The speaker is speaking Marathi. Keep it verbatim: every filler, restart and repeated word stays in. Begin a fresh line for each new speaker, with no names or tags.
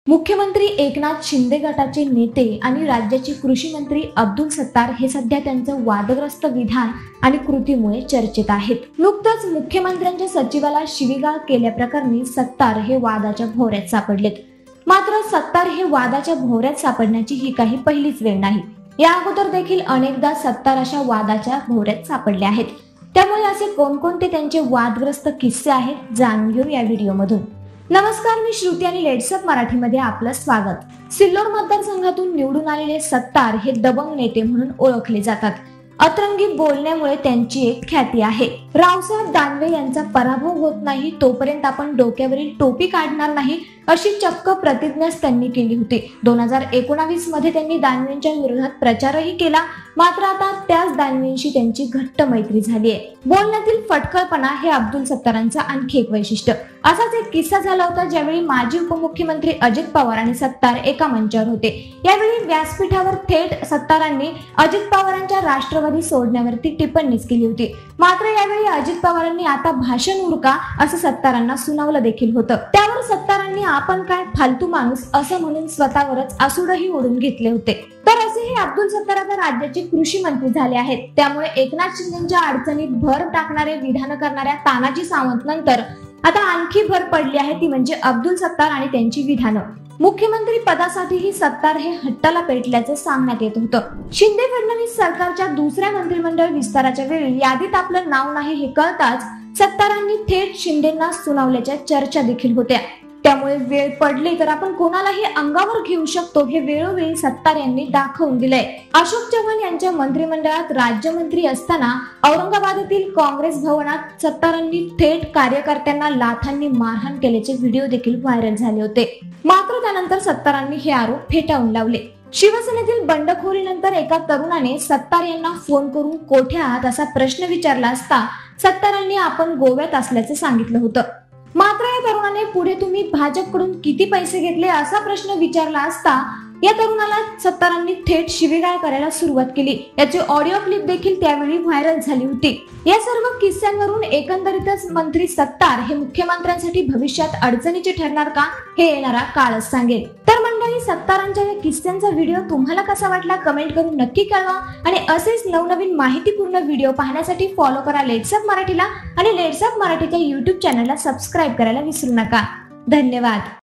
मुख्यमंत्री एकनाथ शिंदे गटाचे नेते आणि राज्याचे कृषी मंत्री अब्दुल सत्तार हे सध्या त्यांचं वादग्रस्त विधान आणि कृतीमुळे चर्चेत आहेत. नुकतंच मुख्यमंत्र्यांच्या सचिवाला शिवीगाळ केल्याप्रकरणी सत्तार हे वादाच्या भोवऱ्यात सापडलेत. मात्र सत्तार हे वादाच्या भोवऱ्यात सापडण्याची ही काही पहिलीच वेळ नाही. या अगोदर देखील अनेकदा सत्तार अशा वादाच्या भोवऱ्यात सापडले आहेत. त्यामुळे असे कोणकोणते त्यांचे वादग्रस्त किस्से आहेत जाणून घेऊ या व्हिडिओमधून. नमस्कार, मी श्रुती आणि लेट्सअप मराठीमध्ये आपलं स्वागत. सिल्लोड मतदारसंघातून निवडून आलेले सत्तार हे दबंग नेते म्हणून ओळखले जातात. अतरंगी बोलण्यामुळे त्यांची एक ख्याती आहे. रावसाहेब दानवे यांचा पराभव होत नाही तोपर्यंत आपण डोक्यावरील टोपी काढणार नाही अशी चक्क प्रतिज्ञाच त्यांनी केली होती. दोन हजार एकोणावीस मध्ये त्यांनी दानवेंच्या विरोधात प्रचारही केला. मात्र आता त्याच दानवेंशी त्यांची घट्ट मैत्री झाली आहे. बोलण्यातील फटकळपणा हे अब्दुल सत्तारांचं आणखी एक वैशिष्ट्य. असाच एक किस्सा झाला होता ज्यावेळी माजी उपमुख्यमंत्री अजित पवार आणि सत्तार एका मंचावर होते. यावेळी व्यासपीठावर थेट सत्तारांनी अजित पवारांच्या राष्ट्रवादी सोडण्यावरती टिप्पणीच केली होती. मात्र यावेळी अजित पवारांनी आता भाषण उरका असं सत्तारांना सुनावलं देखील होतं. त्यावर सत्तारांनी आपण काय फालतू माणूस असं म्हणून स्वतःवरच आसूडही ओढून घेतले होते. तर असे हे अब्दुल सत्तार आता राज्याचे कृषी मंत्री झाले आहेत. त्यामुळे एकनाथ शिंदेच्या अडचणीत भर टाकणारे विधान करणाऱ्या तानाजी सावंत नंतर आता आणखी भर पडली आहे, ती म्हणजे अब्दुल सत्तार आणि त्यांची विधानं. मुख्यमंत्री पदासाठीही सत्तार हे हट्टाला पेटल्याचं सांगण्यात येत होतं. शिंदे फडणवीस सरकारच्या दुसऱ्या मंत्रिमंडळ विस्ताराच्या वेळी यादीत आपलं नाव नाही हे कळताच सत्तारांनी थेट शिंदेंना सुनावल्याच्या चर्चा देखील होत्या. त्यामुळे वेळ पडली तर आपण कोणालाही अंगावर घेऊ शकतो हे वेळोवेळी सत्तार यांनी दाखवून दिलंय. अशोक चव्हाण यांच्या मंत्रिमंडळात राज्यमंत्री असताना औरंगाबादेतील काँग्रेस भवनात सत्तारांनी थेट कार्यकर्त्यांना लाथांनी मारहाण केल्याचे व्हिडिओ देखील व्हायरल झाले होते. मात्र त्यानंतर सत्तारांनी हे आरोप फेटाळून लावले. शिवसेनेतील बंडखोरीनंतर एका तरुणाने सत्तार यांना फोन करून कोठे आहात असा प्रश्न विचारला असता सत्तारांनी आपण गोव्यात असल्याचे सांगितलं होतं. मात्र या तरुणाने पुढे तुम्ही भाजपकडून किती पैसे घेतले असा प्रश्न विचारला असता या तरुणाला सत्तारांनी थेट शिवीगाळ करायला सुरुवात केली. याची ऑडिओ क्लिप देखील त्यावेळी व्हायरल झाली होती. या सर्व किस्स्यांवरून एकंदरीतच मंत्री सत्तार हे मुख्यमंत्र्यांसाठी भविष्यात अडचणीचे ठरणार का हे येणारा काळच सांगेल. तर मंडळी, सत्तारांच्या या किस्स्यांचा व्हिडिओ तुम्हाला कसा वाटला कमेंट करून नक्की कळवा. आणि असेच नवनवीन माहितीपूर्ण व्हिडिओ पाहण्यासाठी फॉलो करा लेट्सअप मराठीला आणि लेट्सअप मराठीच्या युट्यूब चॅनलला सबस्क्राईब करायला विसरू नका. धन्यवाद.